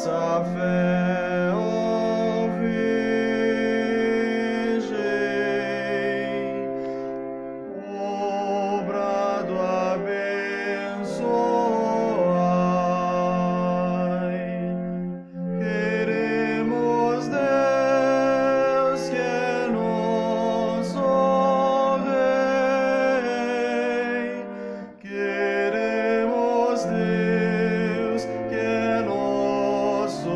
nossa fé, ó Virgem, obrado abençoai. Queremos, Deus, que é nosso Rei. Queremos, Deus, que é nosso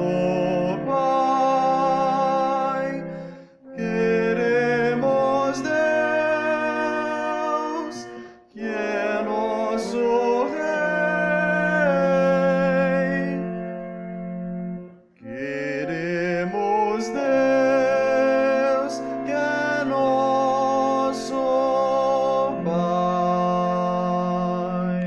Pai. Queremos, Deus, que é nosso Rei. Queremos, Deus, que é nosso Pai.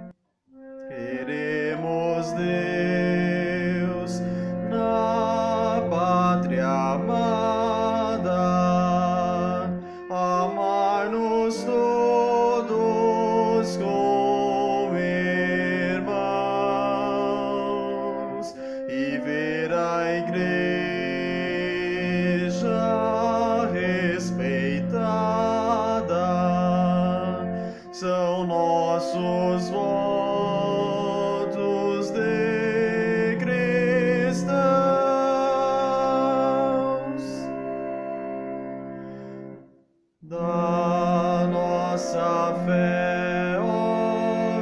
Queremos, Deus, na pátria amada, amar-nos todos como irmãos e ver a igreja respeitada. São nossos votos de cristãos. Da nossa fé, ó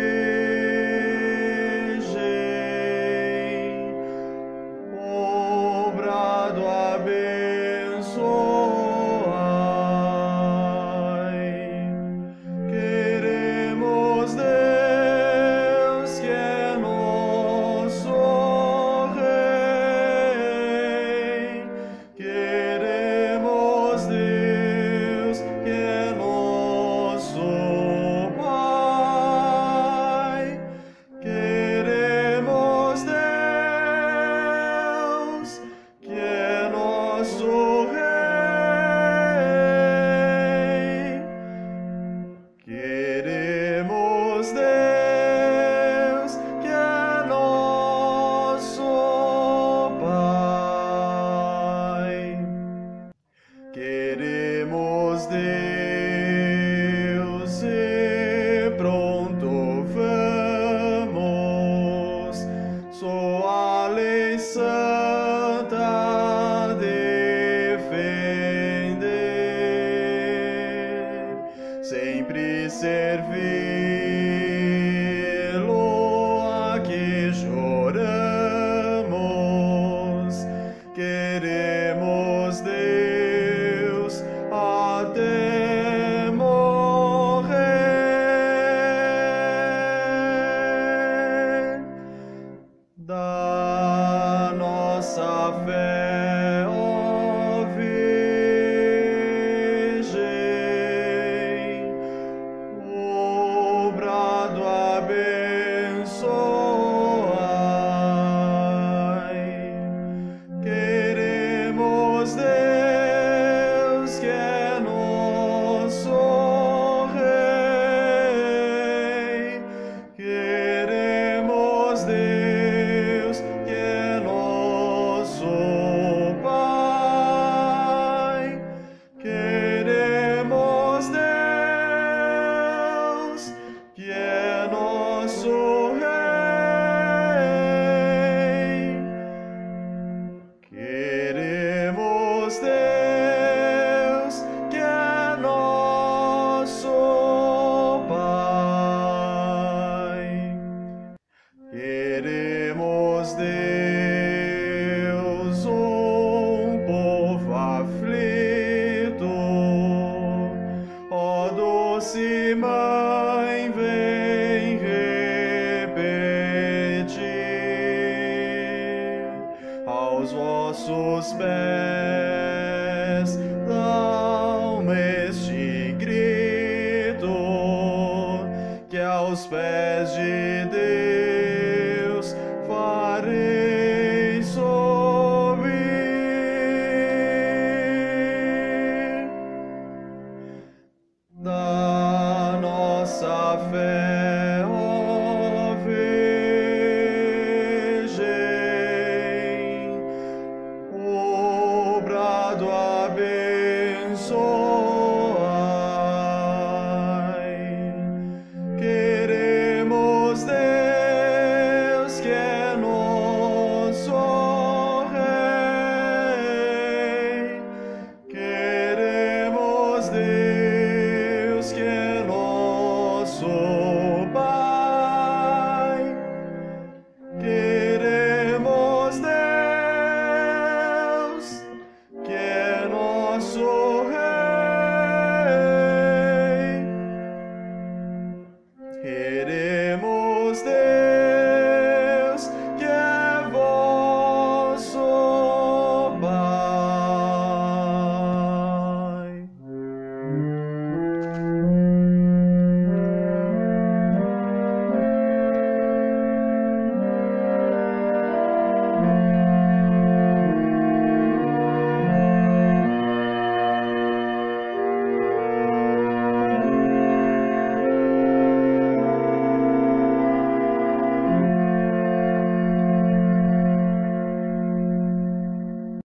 Virgem, obrado abençoai. Queremos, Deus, que é nosso Rei. Queremos, Deus, que é nosso Pai. Queremos, Deus, que é nosso Rei. Queremos, Deus, que é nosso Pai. Queremos, Deus, e pronto vamos, sua lei santa defender, sempre servi-lo aqui choramos. Queremos, Deus, até morrer. Da nossa fé, ó Virgem, obrado abençoai. Queremos, Deus, que é nosso Rei. Queremos, Deus, que é nosso Pai. Queremos, Deus, que é nosso Rei. Queremos, Deus, que é nosso Pai. Queremos, Deus, povo aflito. Ó doce Mãe, vem repetir aos vossos pés